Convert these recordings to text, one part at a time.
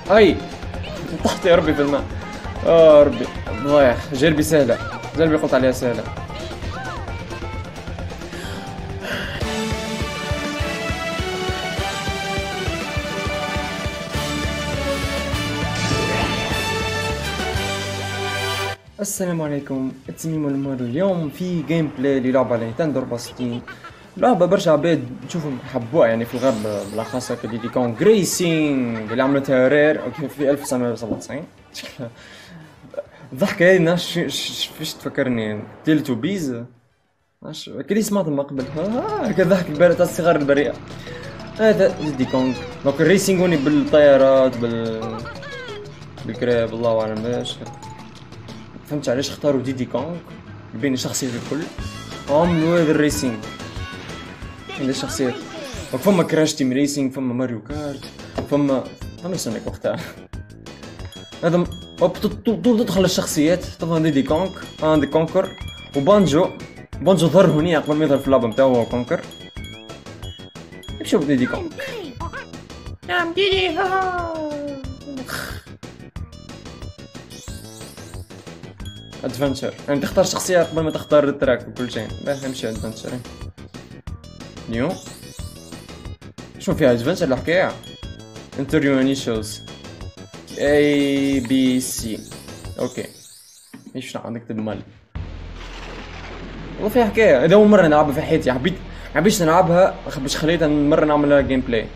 اي طحت يا ربي في الماء. ربي ضايع. جلبي سهلة، جلبي قلت عليها سهلة. السلام عليكم، اتسميم المر. اليوم في جيم بلاي للعبة على نينتندو 64. لعبة برشا عباد نشوفهم حبوها يعني في الغرب بالاخص هكا ديدي كونغ ريسينغ اللي عملتها رير في 1997. الضحكة هذه ناش فيش تفكرني تيل بيز. ناش كلي سمعت ما قبل هكا ضحك البارد تاع الصغار البريئة. هذا ديدي كونغ. دونك الريسينغ هوني بالطيارات بالكراب الله اعلم باش. فهمت علاش اختاروا ديدي كونغ بين الشخصيات الكل عملوا هذا الريسينغ. هذه الشخصيات فما كراش تيم ريسينغ، فما ماريو كارت، فما سونيك وقتها. هذا تدخل الشخصيات طبعا ديدي كونغ عندك كونكر وبانجو. بانجو ظهر هوني قبل ما يظهر في اللعبة نتاعو هو كونكر. نشوف ديدي كونغ. نعم ديدي ادفنتشر يعني تختار شخصية قبل ما تختار التراك وكل شيء. باهي نمشي ادفنتشر. نيو شنو فيها ادفنتشر الحكاية؟ انتريو انيشلز اي بي سي. اوكي ايش نكتب مال. والله فيها حكاية. هذا أول مرة نلعبها في حياتي. حبيت نلعبها باش خليتها مرة نعملها جيم بلاي.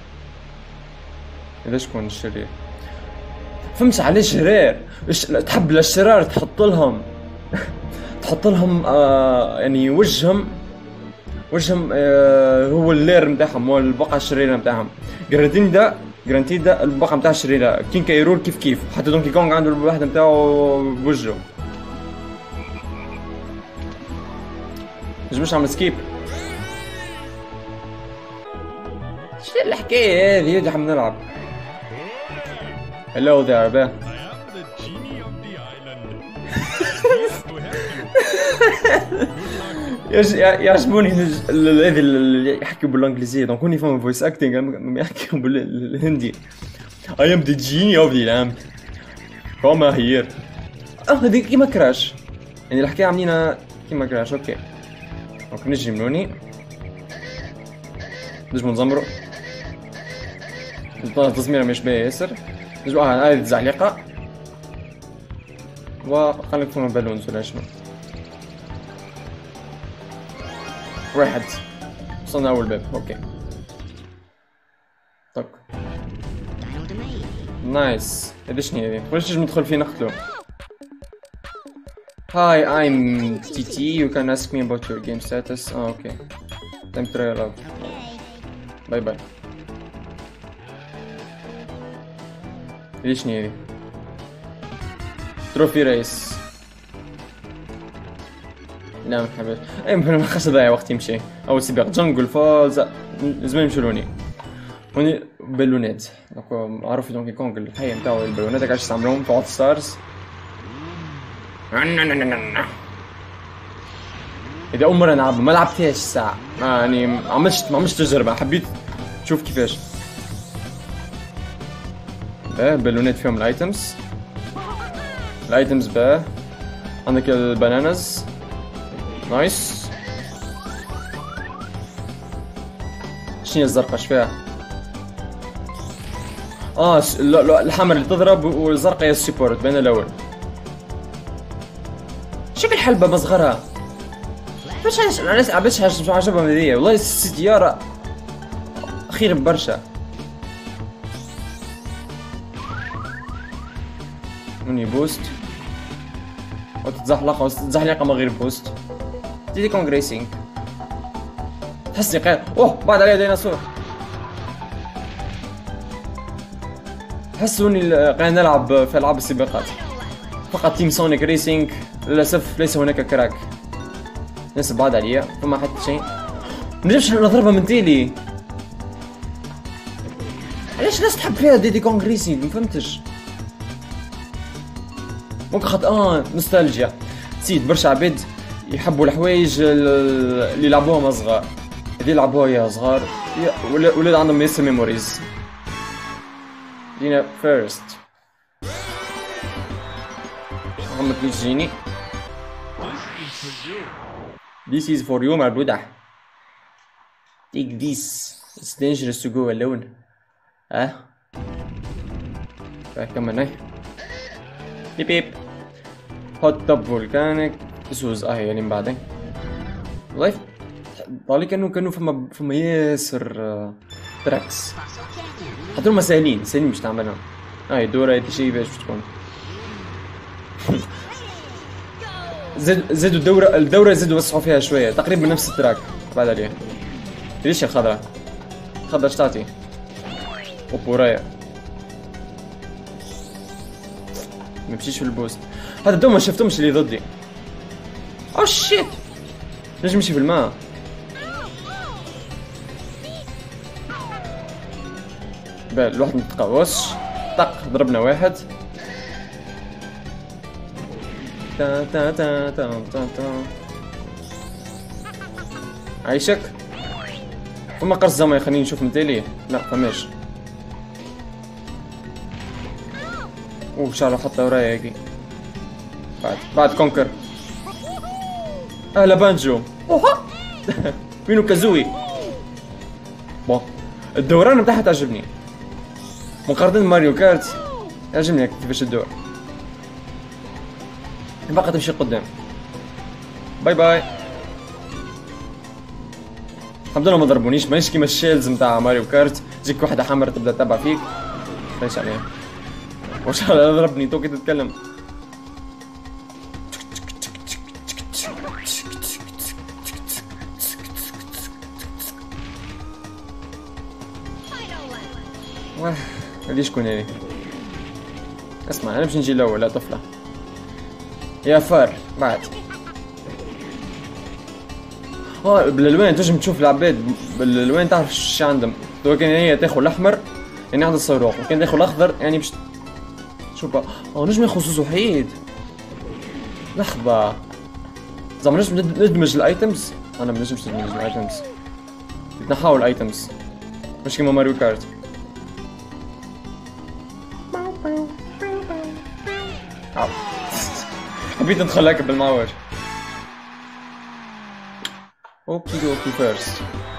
هذا شكون الشرير؟ فهمت علاش رير تحب الاشرار تحط لهم يعني وجههم هو اللير نتاعهم، هو البقعة الشريرة نتاعهم. جرانتيدا البقعة نتاع الشريرة. كين كايرول كيف حتى دونكي كونغ عنده الواحدة نتاعو بوجهه. مش نعمل سكيب. شنو الحكاية هذه؟ يرجع نلعب. Hello there, باه. يعجبوني هذي اللي يحكوا بالانجليزية. دونك هوني فما فويس اكتينغ لما يحكوا بالهندي. I am the genie of the lamp. Come here. هذي كيما كراش يعني الحكاية عاملينها كيما كراش. اوكي دونك نجي منوني نجمو نزمرو. التصميم مش باهي ياسر. نجمو هاي الزعليقة وخليك فما بالونز ولا شنو. واحد وصلنا أول باب. أوكي طق نايس. هذا شنو هذي؟ واش نجم ندخل فيه نقتلو؟ Hi, I'm TT. You can ask me about your game status. اوكي time to try out. باي باي. هذي شنو هذي؟ تروفي ريس. لا ما نحبش. اي ما خاص نضيع وقت يمشي. اول سباق جنجل فولز زمان نمشيو هوني بالونات. عرفوا دونكي كونغ الحية نتاعو البالونات كاش يستعملوهم في هوت ستارز. إذا أول مرة نلعبها ما لعبتهاش الساعة يعني ما عملتش تجربة. حبيت تشوف كيفاش. باه بالونات فيهم الايتمز باه. عندك البانانز نايس. شنو الزرقاء اش فيها؟ الحمر اللي تضرب والزرقاء هي السيبورت بين الاول. شكل حلبة مصغرها. باش عجبها هذيا والله. السيارة خير برشا. مني بوست وتتزحلق ما غير بوست. ديدي كونغ ريسينغ تحسني قاعد. بعد عليها ديناصور. حسوني قاعد نلعب في العاب السباقات فقط. تيم سونيك ريسينغ للاسف ليس هناك كراك. ناس بعاد عليا فما حتى شيء. منجمش نضربها من تيلي. علاش الناس تحب فيها ديدي كونغ ريسينغ؟ مفهمتش. ممكن خاطر نوستالجيا. نسيت برشا عباد يحبوا الحوايج اللي يلعبوها صغار. هذي يلعبوها يا صغار ولاد عندهم ياسر ميموريز. دينا فيرست. عمك يجيني. This is for you مربوطة. Take this. It's dangerous to go alone. ها؟ كمان هاي. بيب بيب. هوت توب فولكانيك. سوز يعني من بعدين. والله طالي كانوا فما ياسر تراكس. حطولهم سهلين مش تعملهم. هاي دورة شي باش تكون. زادوا الدورة زادوا وسعوا فيها شوية تقريبا نفس التراك بعد عليها. ليش الخضرا؟ خضرا شتعطي؟ وبورايا ممشيش في البوست. هذا الدوم ما شفتهمش اللي ضدي. اوه شيت نجم نمشي في الماء. بال الواحد متقوس طق ضربنا واحد. تا تا تا تا تا تا عايشك. فما قرص زمان خليني نشوف متالي. لا فماش. اوه شعره حتى ورايا هيك. بعد كونكر. اهلا بانجو. اوها وينو كازوي. بون الدوران متاعها تعجبني مقارنة ماريو كارت. يعجبني كيفاش الدور. باقي تمشي قدام. باي باي. الحمد لله ما ضربونيش. مانيش كيما الشيلز متاع ماريو كارت تجيك وحده حمرا تبدا تتبع فيك. ليش عليها؟ واش ضربني تو كي تتكلم. واه هادي شكون هادي؟ اسمع انا باش نجي الاول. لا طفله يا فار بعد. بالالوان تنجم تشوف العباد بالالوان تعرف ايش عندهم. لو كان هي تاخذ الاحمر يعني عندها الصاروخ، وكان تاخذ الاخضر يعني باش شوف. نجم ياخذ زوز وحيد. لحظه زعما نجم ندمج الايتمز. انا ما نجمش ندمج الايتمز. نحاول الايتمز مش كيما ماريو كارت. حبيت ندخل هكا بالمعوج. اوكي اوكي فيرست.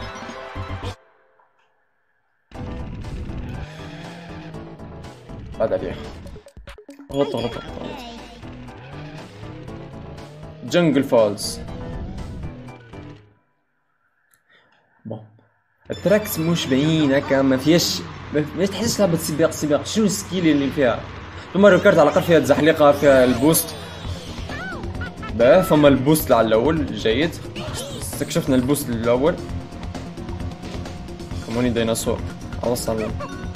بعد عليه. غلط. جنجل فولز. بون التراكس مش باين هكا ما فيهاش تحسش لعبة سباق. شنو السكيل اللي فيها؟ في ماريو كارت على الاقل فيها الزحليقة فيها البوست. باه فما البوست على الاول جيد. استكشفنا البوست الاول. كموني ديناصور اوصل.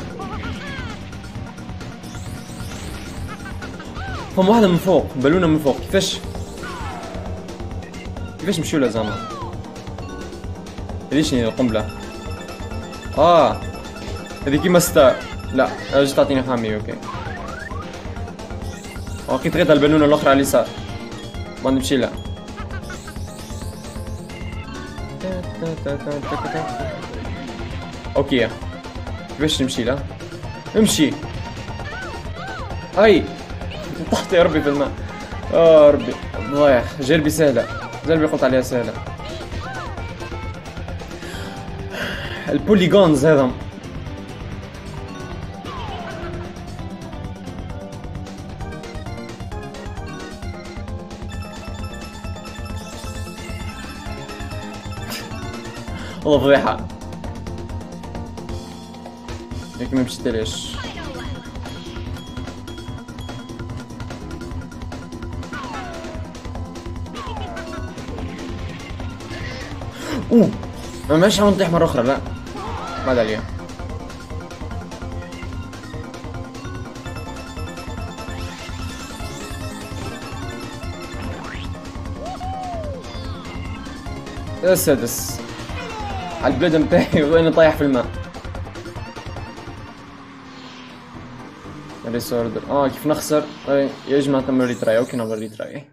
فما واحدة من فوق بالونة من فوق. كيفاش نمشيو لها زعما؟ ليش القنبلة؟ هذي كيما ستار. لا اجي تعطيني حامي. اوكي تغيط البالونة الاخرى على اليسار. ما نمشي لها. اوكي كيفاش نمشي لها؟ امشي. هاي طحت يا ربي في الماء. ربي ضايع. جربي سهلة. جربي قلت عليها سهلة. البوليغونز هذا والله فضيحة. هيك ما مشيتليش. ما ماشي نطيح مرة أخرى. لا بعد عليها. السادس على البلاد متاعي وانا طايح في الماء. ريسوردر كيف نخسر. يا جماعة نعمل ريتراي. اوكي نعمل ريتراي.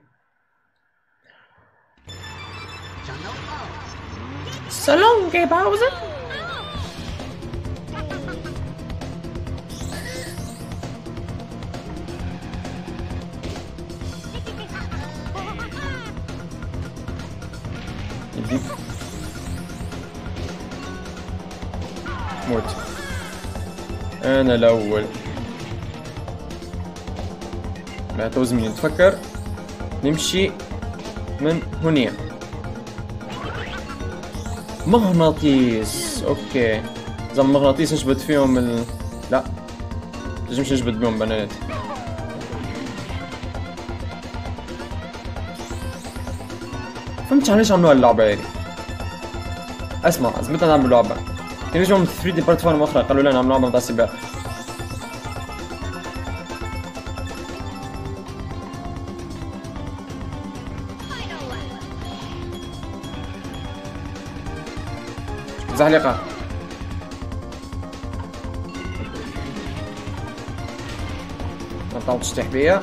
سلام كي باوزر. دي. موت. انا الاول. لا توزمين نتفكر. نمشي من هنا. مغناطيس. اوكي زعما مغناطيس نجبد فيهم لا مش نجبد بهم بنات. فهمتش علاش عملوها اللعبة هذي. اسمع زعما نعملوا لعبة كان يجوا من 3 دي بلاتفورم اخرى قالوا لنا نعملوا لعبة نتاع سباق. زحلقة نطلعوا تشتيح بيا.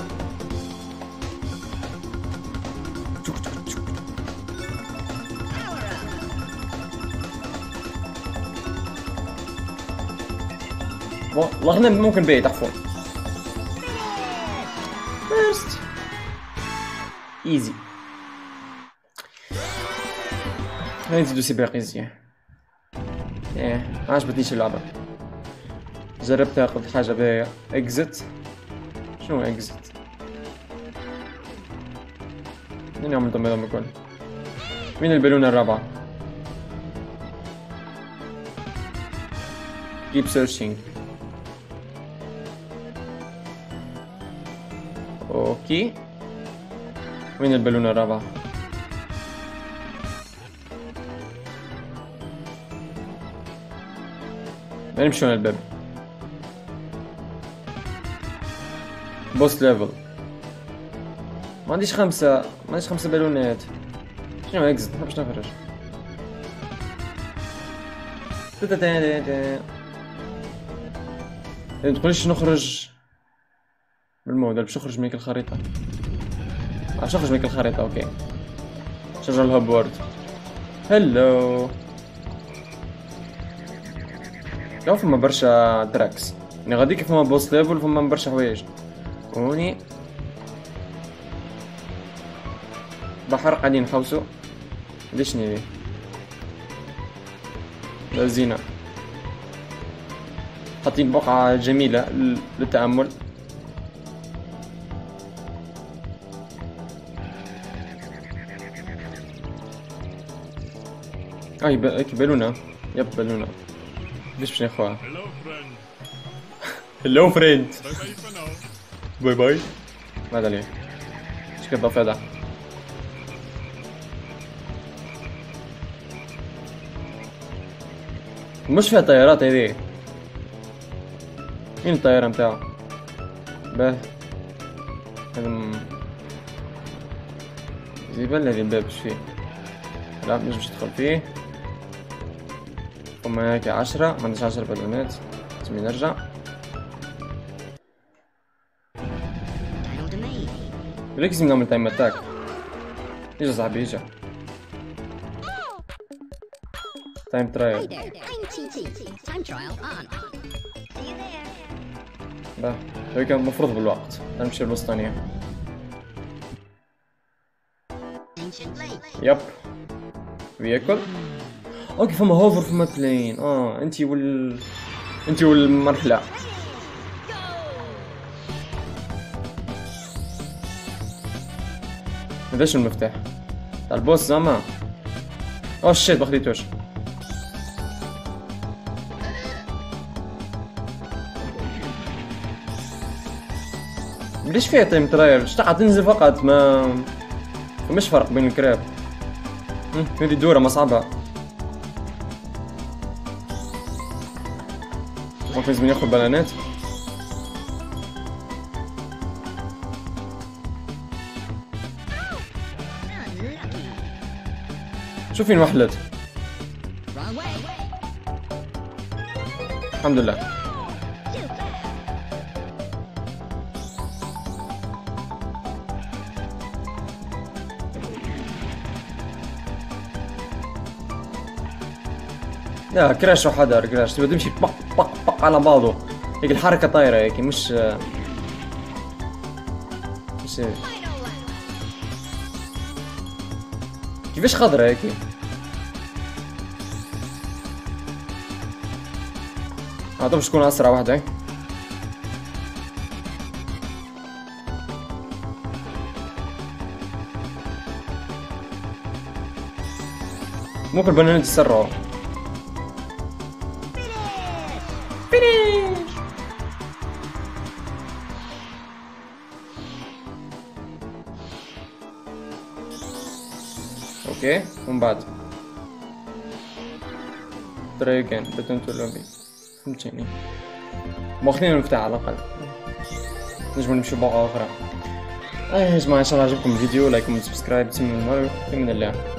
والله ممكن بيه تحفون. فيرست ايزي. هاي نزيدو سباق ايزي. ايه ما عجبتنيش اللعبة. جربت اخذ حاجة بها اكزت. شنو اكزت؟ مين عمل دم الكل؟ مين البالونة الرابعة؟ keep searching. اوكي وين البالونة الرابعة؟ ما نمشي على الباب. بوست ليفل. ما عنديش خمسة بالونات. شنو اكزت؟ باش نخرج. ما تقوليش نخرج بالمود. باش نخرج من الخريطة. باش نخرج من الخريطة. اوكي شجر الهوب وورد. هلو. لو فما برشا تراكس يعني غاديك فما بوست ليفل فما برشا حوايج. هوني بحر قاعدين نحوسو. ليش نبي لزينة حاطين بقعة جميلة للتأمل. هيك بالونة. يب بالونة. ليش باش ناخوها؟ هلو فريند. باي باي. ماذا ليه؟ ايش كده فدا؟ مش فيها طيارات هذي. مين الطيارة متاعو؟ باه زيبال هذي الباب ايش فيه؟ لا مش باش ندخل فيه. فما هيك 10 ما عنديش 10 بالونات. لازم نرجع. لازم نعمل تايم اتاك. اجا صاحبي اجا. تايم ترايل. باه هيك كان المفروض بالوقت. نمشي للوسطانية. يب وياكل. اوكي فما هوفر فما بلين. انتي والمرحلة. هذاش المفتاح تاع البوس زعما. اوه شيت مخديتوش. ليش فيها تايم ترايل؟ شتاع تنزل فقط ما فماش فرق بين الكراب. هذي دورة ما صعبة. ممكن لازم ياخذ بلانات. شوف فين وحلت. الحمد لله. لا كراش وحدر كراش تبي تمشي بق بق بق على بعضه. هيك الحركة طايرة هيك مش كيفاش خضرة هيك. هذا باش تكون اسرع واحدة. ممكن البنانات يسرعوا. فينيش. اوكي ومن بعد try again return to lobby. فهمتني، واخدين المفتاح على الاقل، نجم نمشي بوقة اخرى. يا جماعة ان شاء الله عجبكم الفيديو، لايك وسبسكرايب، تسموا المرة في من الله.